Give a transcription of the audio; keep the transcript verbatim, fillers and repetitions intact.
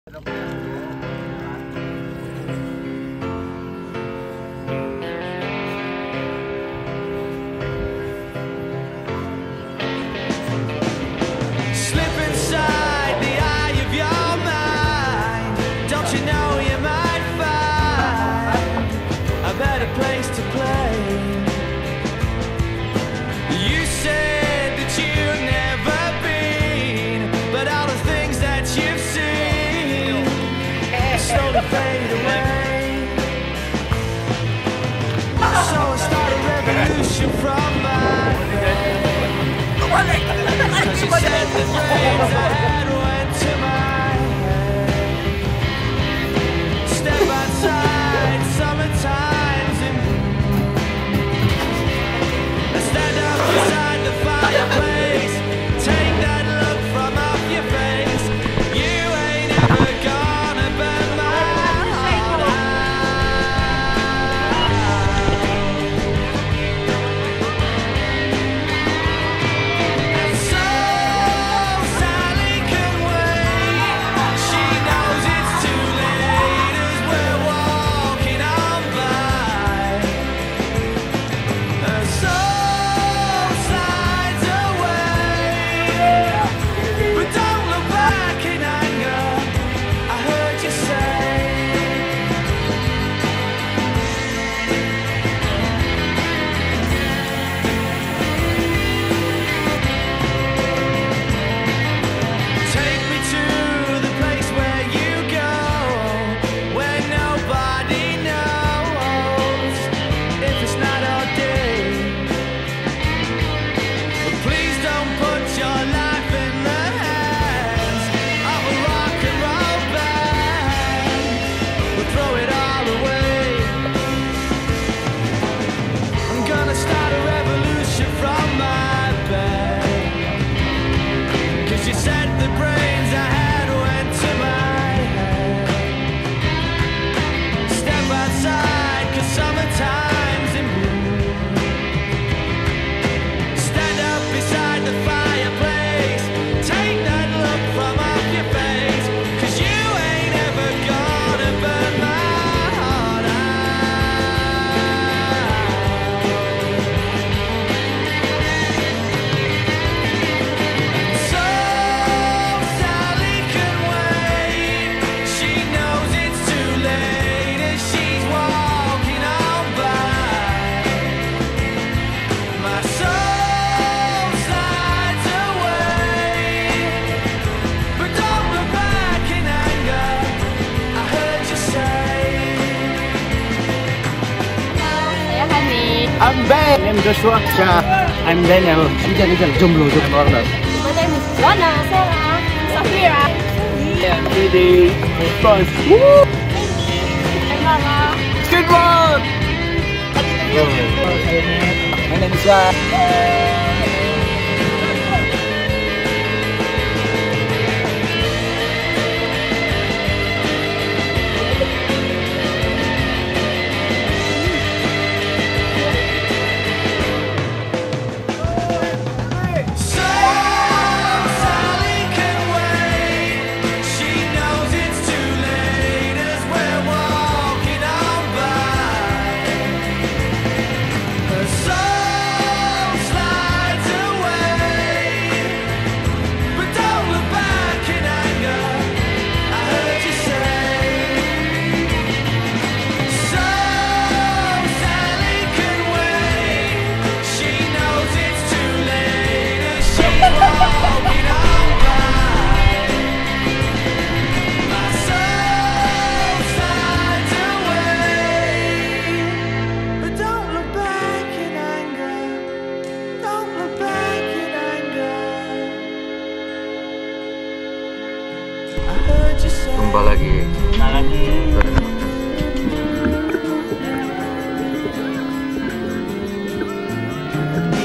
Fade away. So I start a revolution from my head. Cause you said the brains I had went to my head. Step outside, summertime's in bloom. I stand up beside the fireplace. Take that look from off your face. You ain't ever gonna burn my I'm Ben. My name is Joshua. I'm Daniel. I'm Daniel. Jomblo. I'm Arnold. My name is Joanna, Sarah, Safira. Yeah, Didi. Boss. Woo! I'm Mama. Good one. My name is Sarah. Jumpa lagi. Jumpa lagi. Dadah.